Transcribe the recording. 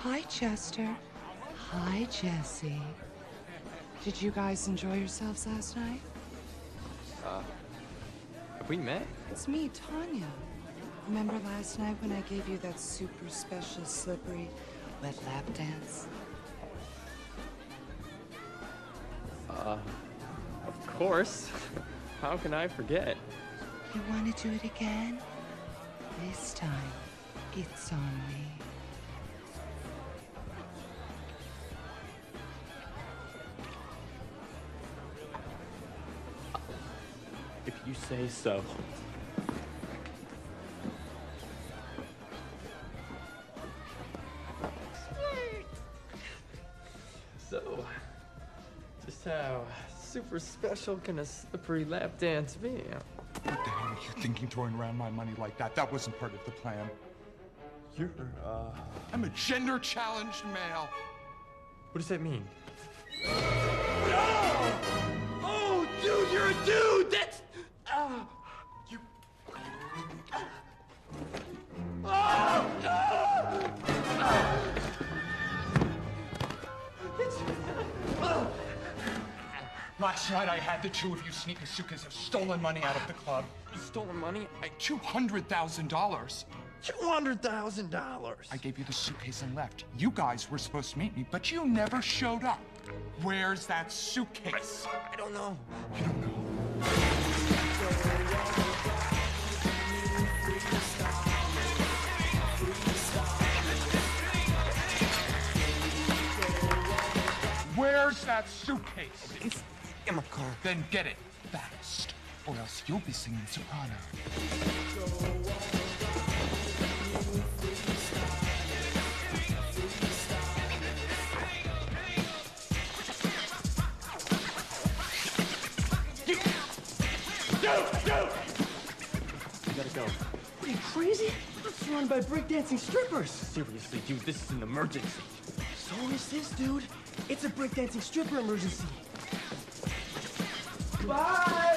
Hi, Chester. Hi, Jesse. Did you guys enjoy yourselves last night? Have we met? It's me, Tanya. Remember last night when I gave you that super special slippery wet lap dance? Of course. How can I forget? You want to do it again? This time, it's on me. If you say so. So, just how super special can a slippery lap dance be? What the hell are you thinking throwing around my money like that? That wasn't part of the plan. You're, I'm a gender-challenged male. What does that mean? Oh, dude, you're a dude! That's... You... Last night I had the two of you sneak a suitcase of stolen money out of the club. Stolen money? $200,000. $200,000. I gave you the suitcase and left. You guys were supposed to meet me, but you never showed up. Where's that suitcase? I don't know. You don't know. Where's that suitcase? It's in my car. Then get it fast, or else you'll be singing soprano. You gotta go. Are you crazy? I'm surrounded by breakdancing strippers. Seriously, dude, this is an emergency. So is this, dude. It's a breakdancing stripper emergency. Bye!